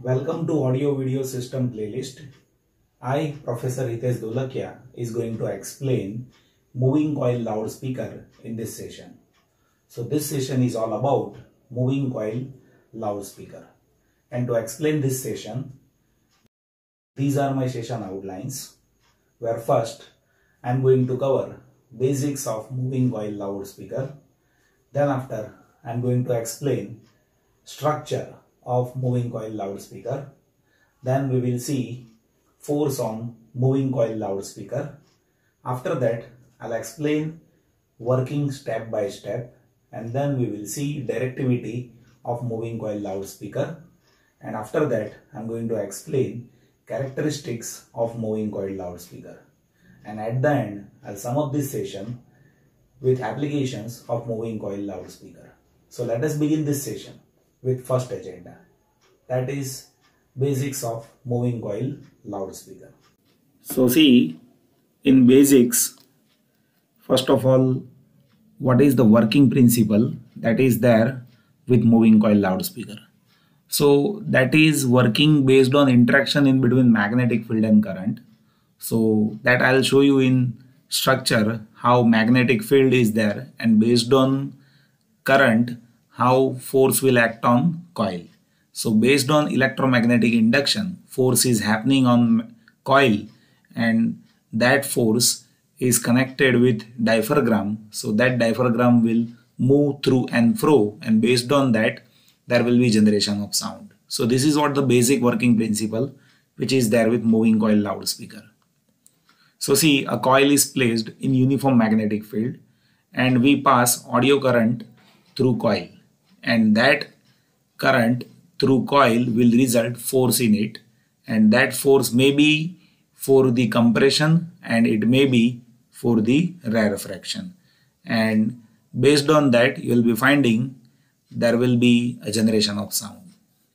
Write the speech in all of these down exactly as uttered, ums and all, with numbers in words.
Welcome to Audio Video System playlist. I, Professor Hitesh Dolakia, is going to explain moving coil loudspeaker in this session. So this session is all about moving coil loudspeaker. And to explain this session, these are my session outlines, where first I am going to cover basics of moving coil loudspeaker. Then after I am going to explain structure of moving coil loudspeaker. Then we will see force on moving coil loudspeaker. After that I'll explain working step by step, and then we will see directivity of moving coil loudspeaker. And after that I'm going to explain characteristics of moving coil loudspeaker. And at the end I'll sum up this session with applications of moving coil loudspeaker. So let us begin this session with first agenda, that is basics of moving coil loudspeaker. So see, in basics, first of all, what is the working principle that is there with moving coil loudspeaker? So that is working based on interaction in between magnetic field and current. So that I'll show you in structure how magnetic field is there, and based on current how force will act on coil. So based on electromagnetic induction, force is happening on coil, and that force is connected with diaphragm. So that diaphragm will move through and fro, and based on that there will be generation of sound. So this is what the basic working principle which is there with moving coil loudspeaker. So see, a coil is placed in uniform magnetic field and we pass audio current through coil, and that current through coil will result force in it, and that force may be for the compression and it may be for the rarefaction, and based on that you will be finding there will be a generation of sound.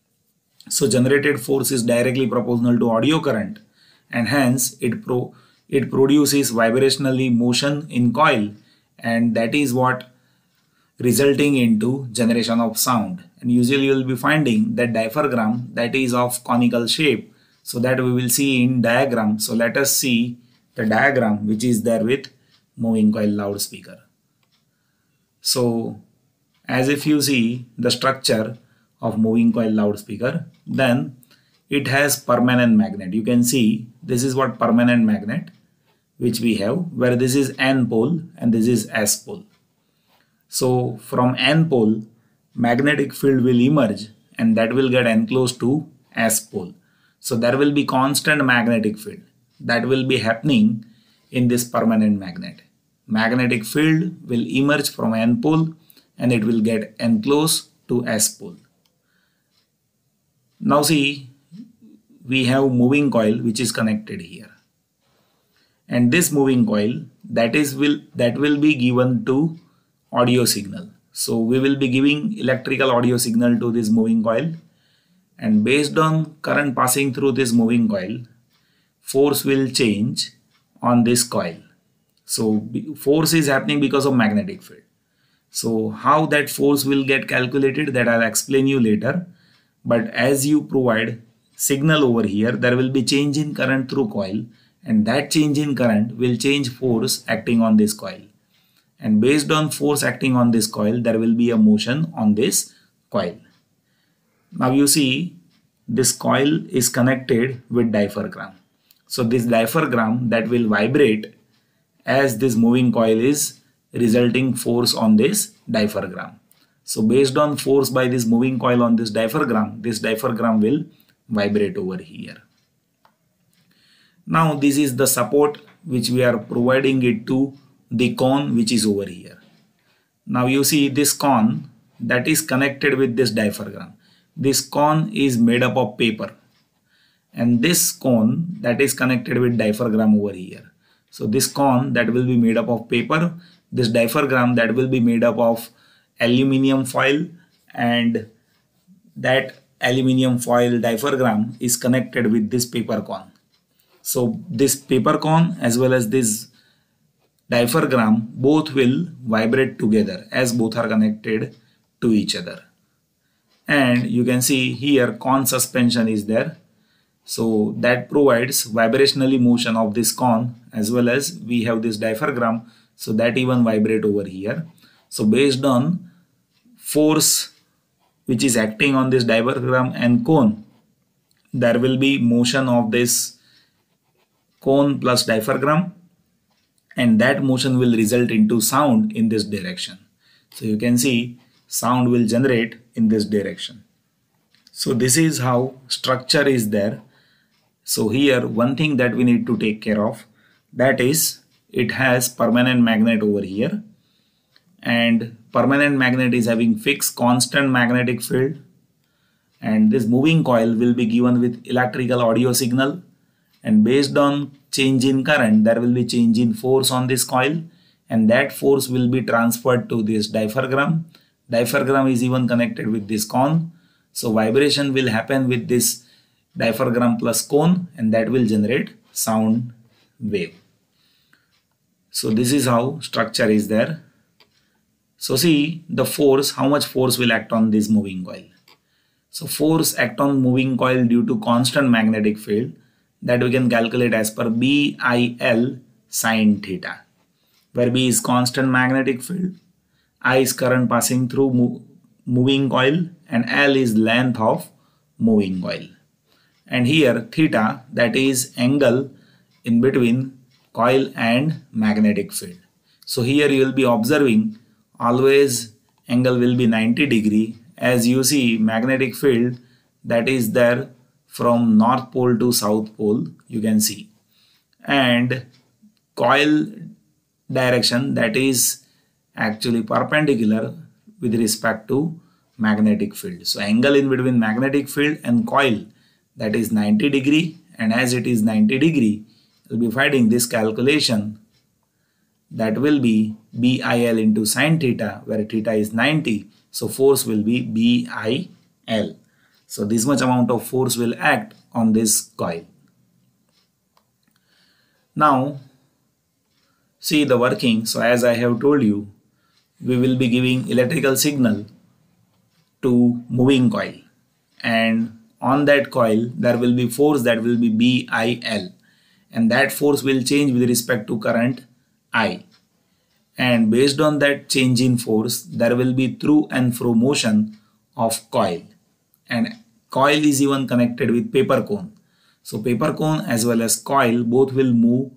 So generated force is directly proportional to audio current, and hence it pro it produces vibrationally motion in coil, and that is what resulting into generation of sound. And usually you will be finding that diaphragm that is of conical shape, so that we will see in diagram. So let us see the diagram which is there with moving coil loudspeaker. So as if you see the structure of moving coil loudspeaker, then it has permanent magnet. You can see this is what permanent magnet which we have, where this is N pole and this is S pole. So from N pole magnetic field will emerge, and that will get enclosed to S pole. So there will be constant magnetic field that will be happening in this permanent magnet. Magnetic field will emerge from N pole and it will get enclosed to S pole. Now see, we have moving coil which is connected here, and this moving coil that is will that will be given to audio signal. So we will be giving electrical audio signal to this moving coil, and based on current passing through this moving coil, force will change on this coil. So force is happening because of magnetic field. So how that force will get calculated, that I'll explain you later. But as you provide signal over here, there will be change in current through coil, and that change in current will change force acting on this coil. And based on force acting on this coil, there will be a motion on this coil. Now you see, this coil is connected with diaphragm. So this diaphragm that will vibrate as this moving coil is resulting force on this diaphragm. So based on force by this moving coil on this diaphragm, this diaphragm will vibrate over here. Now this is the support which we are providing it to the cone which is over here. Now you see this cone that is connected with this diaphragm. This cone is made up of paper, and this cone that is connected with diaphragm over here. So this cone that will be made up of paper, this diaphragm that will be made up of aluminium foil, and that aluminium foil diaphragm is connected with this paper cone. So this paper cone as well as this diaphragm both will vibrate together as both are connected to each other. and you can see here cone suspension is there. So that provides vibrationally motion of this cone, as well as we have this diaphragm, so that even vibrate over here. So based on force which is acting on this diaphragm and cone, there will be motion of this cone plus diaphragm, and that motion will result into sound in this direction. So you can see sound will generate in this direction. So this is how structure is there. So here one thing that we need to take care of, that is it has permanent magnet over here, and permanent magnet is having fixed constant magnetic field, and this moving coil will be given with electrical audio signal, and based on change in current there will be change in force on this coil, and that force will be transferred to this diaphragm. Diaphragm is even connected with this cone, so vibration will happen with this diaphragm plus cone, and that will generate sound wave. So this is how structure is there. So see the force, how much force will act on this moving coil. So force act on moving coil due to constant magnetic field, that we can calculate as per B I L sine theta, where B is constant magnetic field, I is current passing through mo moving coil, and L is length of moving coil. And here theta, that is angle in between coil and magnetic field. So here you will be observing always angle will be ninety degree, as you see magnetic field that is there from north pole to south pole, you can see, and coil direction, that is actually perpendicular with respect to magnetic field. So angle in between magnetic field and coil, that is ninety degree, and as it is ninety degree, you will be finding this calculation, that will be B I L into sine theta, where theta is ninety, so force will be B I L. So this much amount of force will act on this coil. Now see the working. So as I have told you, we will be giving electrical signal to moving coil, and on that coil there will be force, that will be B I L, and that force will change with respect to current I, and based on that change in force there will be through and fro motion of coil, and coil is even connected with paper cone. So paper cone as well as coil both will move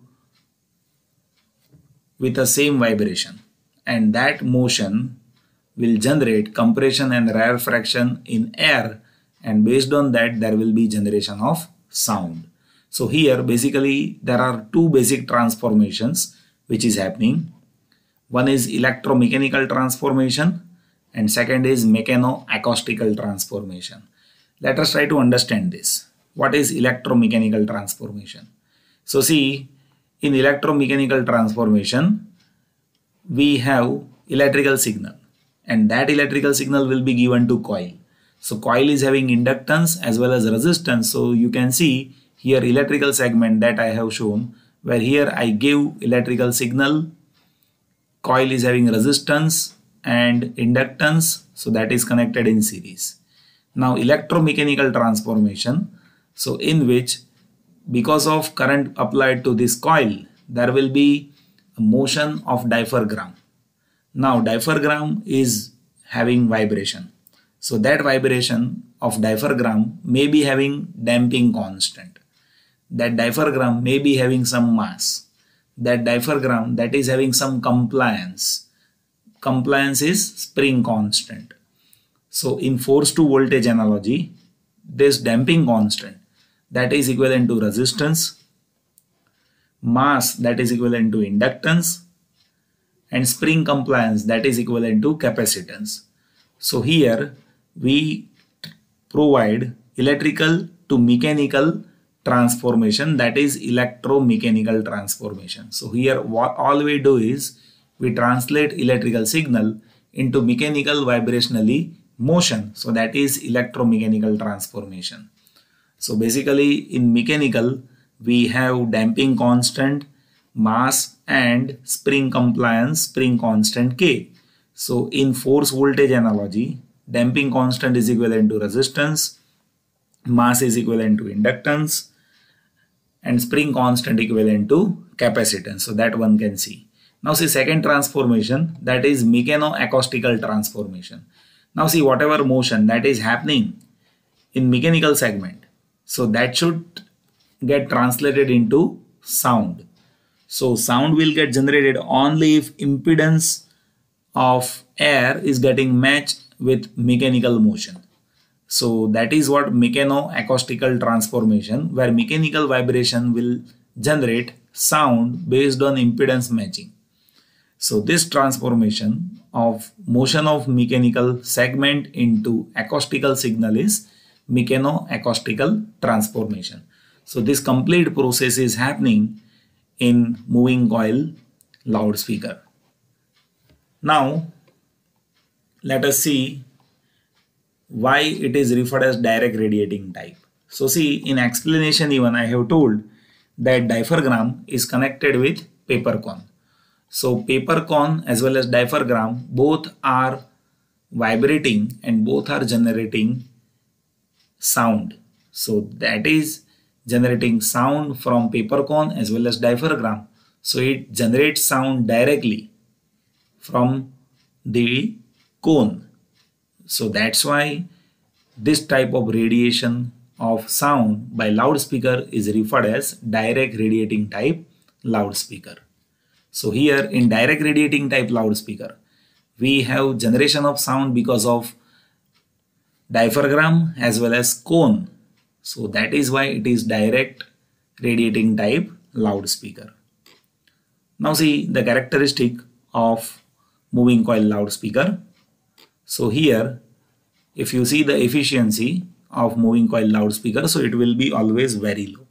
with the same vibration, and that motion will generate compression and rarefaction in air, and based on that there will be generation of sound. So here basically there are two basic transformations which is happening. One is electromechanical transformation and second is mechano-acoustical transformation. Let us try to understand this. What is electromechanical transformation? So see, in electromechanical transformation we have electrical signal, and that electrical signal will be given to coil. So coil is having inductance as well as resistance. So you can see here electrical segment that I have shown, where here I give electrical signal, coil is having resistance and inductance, so that is connected in series. Now electromechanical transformation, so in which because of current applied to this coil there will be a motion of diaphragm. Now diaphragm is having vibration, so that vibration of diaphragm may be having damping constant, that diaphragm may be having some mass, that diaphragm that is having some compliance. Compliance is spring constant. So in force to voltage analogy, this damping constant that is equivalent to resistance, mass that is equivalent to inductance, and spring compliance that is equivalent to capacitance. So here we provide electrical to mechanical transformation, that is electromechanical transformation. So here what all we do is we translate electrical signal into mechanical vibrationally motion, so that is electromechanical transformation. So basically in mechanical we have damping constant, mass and spring compliance, spring constant K. So in force voltage analogy, damping constant is equivalent to resistance, mass is equivalent to inductance, and spring constant equivalent to capacitance. So that one can see. Now see second transformation, that is mechano-acoustical transformation. Now see whatever motion that is happening in mechanical segment, so that should get translated into sound. So sound will get generated only if impedance of air is getting matched with mechanical motion. So that is what mechano-acoustical transformation, where mechanical vibration will generate sound based on impedance matching. So this transformation of motion of mechanical segment into acoustical signal is mechano-acoustical transformation. So this complete process is happening in moving coil loudspeaker. Now let us see why it is referred as direct radiating type. So see, in explanation even I have told that diaphragm is connected with paper cone. So paper cone as well as diaphragm both are vibrating and both are generating sound. So that is generating sound from paper cone as well as diaphragm. So it generates sound directly from the cone. So that's why this type of radiation of sound by loudspeaker is referred as direct radiating type loudspeaker. So here in direct radiating type loudspeaker, we have generation of sound because of diaphragm as well as cone. So that is why it is direct radiating type loudspeaker. Now see the characteristic of moving coil loudspeaker. So here, if you see the efficiency of moving coil loudspeaker, so it will be always very low.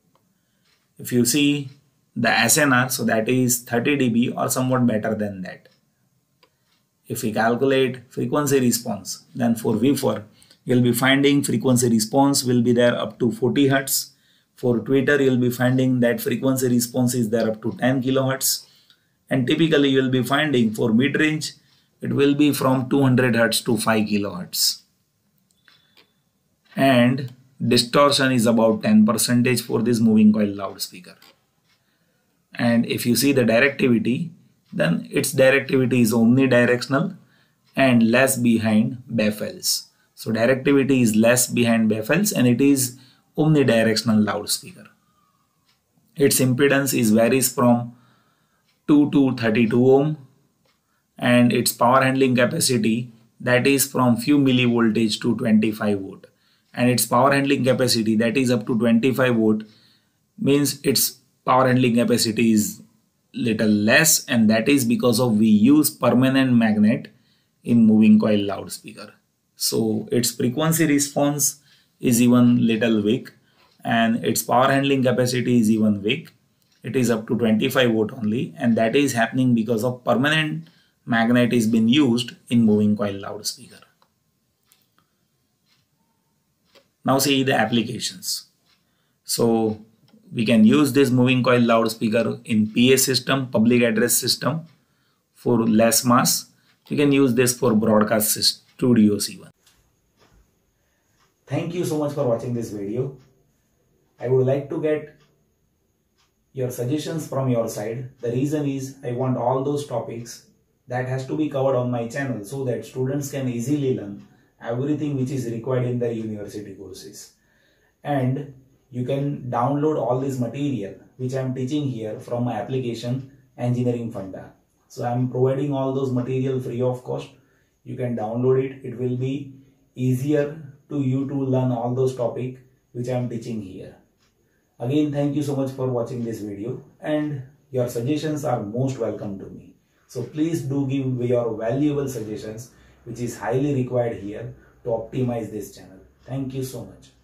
If you see the S N R, so that is thirty D B or somewhat better than that. If we calculate frequency response, then for V four, you'll be finding frequency response will be there up to forty hertz. For tweeter, you'll be finding that frequency response is there up to ten kilohertz. And typically you'll be finding for mid-range, it will be from two hundred hertz to five kilohertz. And distortion is about ten percent for this moving coil loudspeaker. And if you see the directivity, then its directivity is omnidirectional and less behind baffles. So directivity is less behind baffles and it is omnidirectional loudspeaker. Its impedance is varies from two to thirty-two ohm and its power handling capacity that is from few millivoltage to twenty-five volt, and its power handling capacity that is up to twenty-five volt means its power handling capacity is little less, and that is because of we use permanent magnet in moving coil loudspeaker. So its frequency response is even little weak and its power handling capacity is even weak. It is up to twenty-five volt only, and that is happening because of permanent magnet is being used in moving coil loudspeaker. Now see the applications. So we can use this moving coil loudspeaker in P A system, public address system for less mass. We can use this for broadcast studios even. Thank you so much for watching this video. I would like to get your suggestions from your side. The reason is I want all those topics that has to be covered on my channel so that students can easily learn everything which is required in the university courses. And you can download all this material which I am teaching here from my application Engineering Funda. So I am providing all those material free of cost. You can download it. It will be easier to you to learn all those topics which I am teaching here. Again, thank you so much for watching this video, and your suggestions are most welcome to me. So please do give your valuable suggestions which is highly required here to optimize this channel. Thank you so much.